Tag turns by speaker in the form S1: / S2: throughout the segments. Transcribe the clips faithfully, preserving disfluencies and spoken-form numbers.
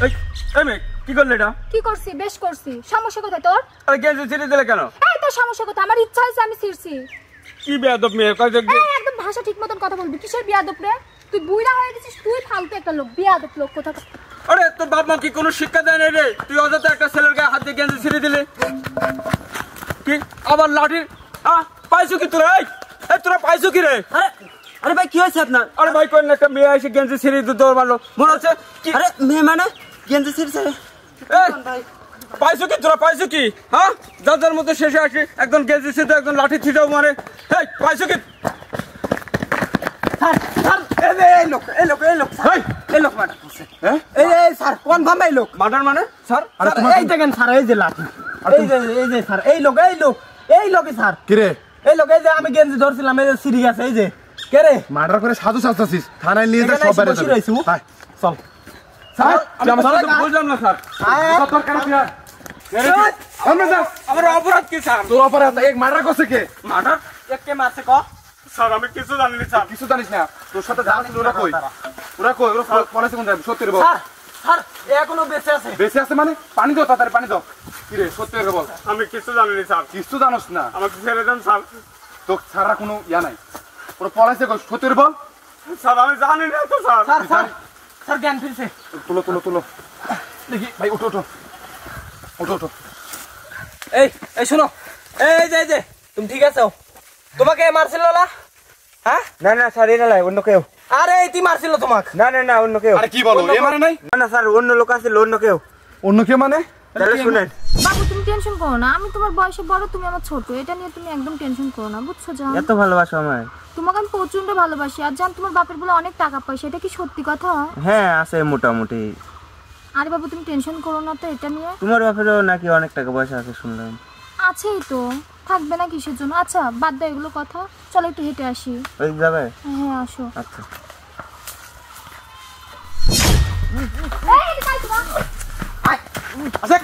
S1: এই এই মেয়ে কি করলে এটা?
S2: কি করছি? বেশ করছি। সমস্যা কোথায় তোর?
S1: আরে গেঞ্জি ছিঁড়ে দিলে কেন?
S2: এই তোর সমস্যা কোথায়? আমার ইচ্ছা হইছে আমি ছিঁড়ছি।
S1: কি বেয়াদব মেয়ে কই দেখ।
S2: এই একদম ভাষা ঠিক মতন কথা বলবি। কিসের বিয়াদব রে? তুই বুইড়া হয়ে গেছিস, তুই ফালতু একটা লোক, বিয়াদব লোক কোথা।
S1: আরে তোর বাপ মা কি কোনো শিক্ষা দেয় না রে? তুই অযথা একটা ছেলের গায়ে হাত দিয়ে গেঞ্জি ছিঁড়ে দিলে। কি আবার লাঠির আ পাইছো কি তোরা? এই এই তোরা পাইছো কি রে?
S3: আরে আরে ভাই কি হয়েছে আপনার?
S1: আরে ভাই কোন একটা মেয়ে এসে গেঞ্জি ছিঁড়ে দিতে দৌড় মারলো মনে হচ্ছে কি?
S3: আরে মেয়ে মানে গেঞ্জি ছিঁড়ছে।
S1: এই পাইছো কি তোরা? পাইছো কি? হ্যাঁ যার মধ্যে শেষে আসি একজন গেঞ্জি ছিঁড়ে একজন লাঠি ছিঁড়েও মারে। এই পাইছো কি?
S3: স্যার স্যার এই যে এই লোক এই লোক এই লোক স্যার এই লোক মার্ডার করছে। হ্যাঁ এই এই স্যার কনফার্ম এই লোক
S1: মার্ডার মানে স্যার?
S3: আরে এই দেখেন স্যার এই যে লাঠি এই যে এই যে স্যার এই লোক এই লোক এই লোকই স্যার।
S4: কি রে?
S3: এই লোক এই যে আমি গেঞ্জি ধরছিলাম এই যে সিঁড়ি আছে এই যে কে রে?
S4: মার্ডার করে সাধু সাজতাছিস থানায় নিয়ে যা সব বাইরে যাবে। হাই
S3: চল
S4: স্যার
S1: আমি বুঝলাম না স্যার।
S4: তোর কেন পিয়া আমরা যা
S1: আমার অপরাধ কি স্যার?
S4: তোর অপরাধ এক মার্ডার করছে কে?
S1: মার্ডার
S3: কে মারছে ক?
S1: স্যার আমি কিছু জানি না স্যার।
S4: কিছু জানিস না তোর সাথে যারা ছিল ওরা কই? ওরা কই? ওরা পলাইছে কোন জায়গায়? সত্যি রে বল।
S3: স্যার স্যার এখনো বেঁচে আছে।
S4: বেঁচে আছে মানে? পানি দাও তাড়াতাড়ি পানি দাও। কি রে সত্যি করে বল।
S1: আমি কিছু জানি না স্যার।
S4: কিছু জানোস না?
S1: আমাকে ছেড়ে দেন স্যার।
S4: তোর ছাড়া কোনো ইয়া নাই। ওরা পলাইছে কই? সত্যি করে বল।
S1: স্যার আমি জানি না তো স্যার।
S3: স্যার স্যার স্যার জ্ঞান ফিরছে।
S4: তুলো তুলো তুলো দেখি ভাই উঠো উঠো উঠো উঠো।
S3: এই এই শোনো এই যে এই যে তুমি ঠিক আছো? তোমাকে মারছিল না? হ্যাঁ
S5: না না স্যার এটা নাই অন্য কেউ।
S3: আরে এই তুই মারছিল তোমাকে?
S5: না না না অন্য কেউ।
S4: আরে কি বলো এ মানে নাই?
S5: না না স্যার অন্য লোক আছে অন্য কেউ।
S4: অন্য কে মানে?
S5: তাহলে শুনেন
S2: বাবু তুমি টেনশন করো না, আমি তোমার বয়সে বড়, তুমি আমার ছোট, এটা নিয়ে তুমি একদম টেনশন করো না, বুঝছো জান?
S5: এত ভালোবাসো আমায়?
S2: তোমাকে আমি প্রচন্ড ভালোবাসি। আর জান তোমার বাপের বলে অনেক টাকা পয়সা, এটা কি সত্যি কথা?
S5: হ্যাঁ আছে মোটামুটি।
S2: আরে বাবু তুমি টেনশন করো না তো এটা নিয়ে।
S5: তোমার বাপেরও নাকি অনেক টাকা পয়সা আছে শুনলাম।
S2: আছেই তো, থাকবে না কিসের জন্য? আচ্ছা বাদ দাও এগুলো কথা, চলো একটু হেঁটে আসি।
S5: ওই যাবে?
S2: হ্যাঁ আসো।
S5: আচ্ছা
S2: এই, এদিকে আয় তোরা।
S4: আচ্ছা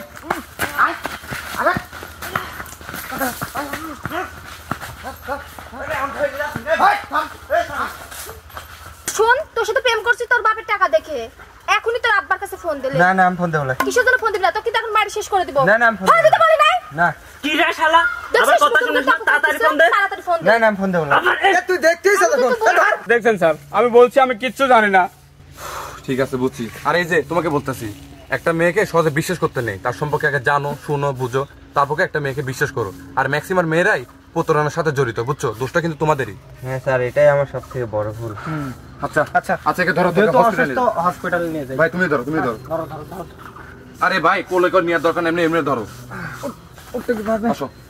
S2: শোন, তোর সাথে প্রেম করছি তোর বাপের টাকা দেখে, এখনই তোর আব্বার কাছে ফোন দিলে।
S5: না না আমি ফোন দেবো না।
S2: কিসের জন্য ফোন দিবি না? তোর কি এখন মারি শেষ করে দিব?
S5: না না আমি ফোন
S2: ফোন দিতে বলি নাই?
S5: না
S3: কি রে শালা আবার কথা শুনিস না? তাড়াতাড়ি ফোন দে।
S2: তাড়াতাড়ি ফোন দে।
S5: না না আমি ফোন দেবো না।
S3: তুই দেখতেইছ তখন।
S1: দেখছেন স্যার আমি বলছি আমি কিচ্ছু জানি না।
S4: ঠিক আছে বুঝছি। আর এই যে তোমাকে বলতেছি একটা মেয়েকে সহজে বিশ্বাস করতে নেই, তার সম্পর্কে আগে জানো শুনো বুঝো, তারপরে একটা মেয়েকে বিশ্বাস করো। আর ম্যাক্সিমাম মেয়েরাই প্রতারণার সাথে জড়িত, বুঝছো? দোষটা কিন্তু তোমাদেরই।
S5: হ্যাঁ স্যার এটাই আমার সব থেকে বড় ভুল।
S4: আচ্ছা
S3: আচ্ছা
S4: আচ্ছা একে ধরো
S3: যেহেতু
S4: হসপিটালে
S3: অসুস্থ হসপিটালে নিয়ে যাই।
S4: ভাই তুমি ধরো তুমি ধরো।
S3: ধরো ধরো ধরো।
S4: আরে ভাই কোলে করে নেওয়ার দরকার নেই, এমনি এমনি ধরো।
S3: উঠতে কি পারবে?
S4: আসো